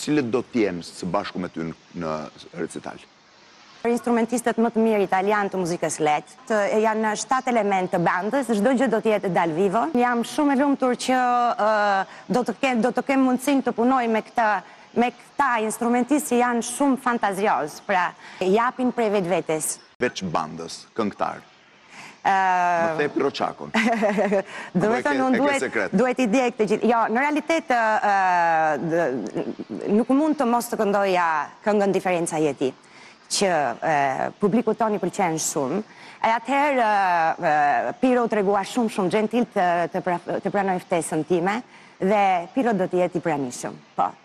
Cilët do t'jenë së bashku me ty në recital? Instrumentistët më të mirë italian të muzikës lehtë, janë 7 element të bandës, çdo gjë do të jetë dal vivo. Jam shumë e lumtur që do të kem mundësinë të punoj me këta instrumentistë që janë shumë fantazios, pra japin prej vetvetes. Veç bandës, këngëtar. Më the Piroçakun. Duhet i djeg të gjithë. Jo, në realitet nuk mund të mos të këndoja këngën Diferenca e ti, që publiku toni pëlqen shumë. E atëherë Piro u tregua shumë gentil të pranoj ftesën time dhe Piro do të jeti i pranishëm. Po.